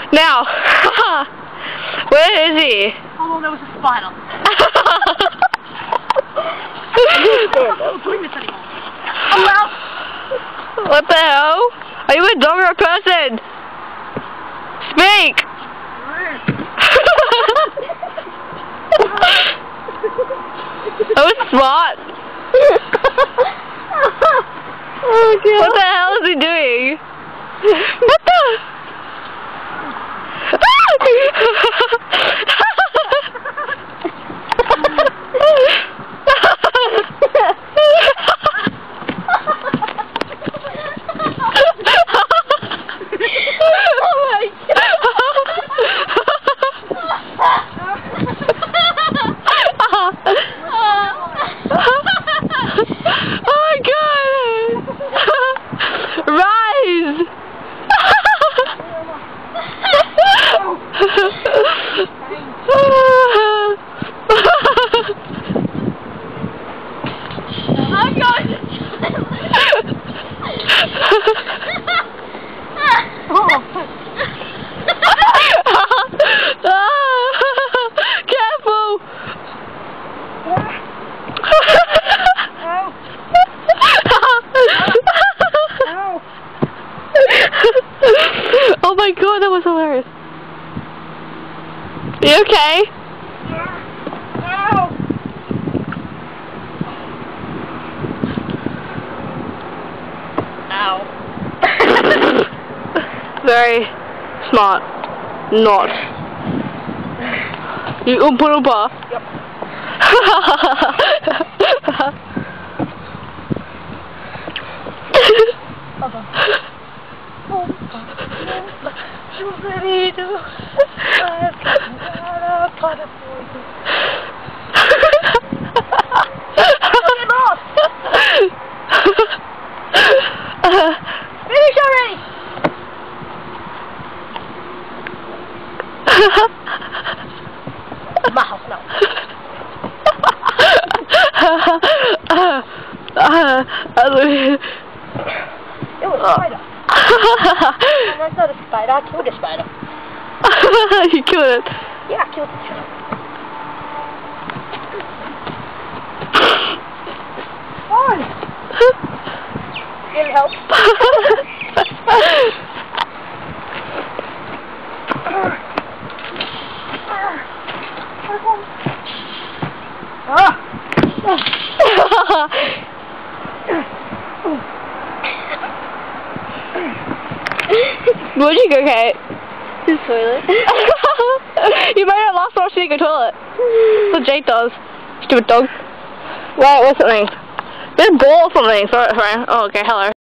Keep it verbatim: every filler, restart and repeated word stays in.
Now, where is he? Hold on, there was a spider. Oh well. What the hell? Are you a dog or a person? Speak! That was smart. Oh god. What the hell is he doing? What the? Oh my god, that was hilarious. Are you okay? Ow. Very smart. Not. You oompa loompa? Yep. Finish already! My house now. It was a spider. And that's not a spider. I killed a spider. You killed it. Yeah, I killed the spider. Fine. Didn't help. Ah. Where'd you go, Kate? The toilet. You might have lost one to go toilet. That's what Jake does. Stupid dog. Wait, what's something? There's a ball or something. Sorry, sorry. Oh, okay, hello.